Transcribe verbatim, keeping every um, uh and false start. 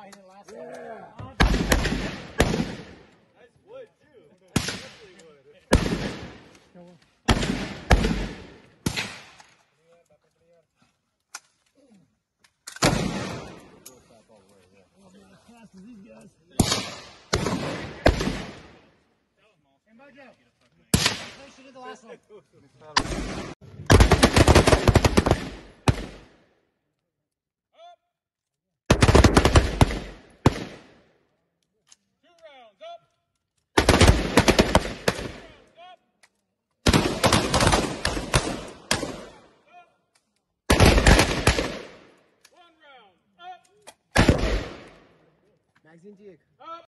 he didn't last long. Yeah. That's wood too. That's definitely wood. As fast as these guys. Hey, Mojo. Finish it in the last one. Magazine Diego.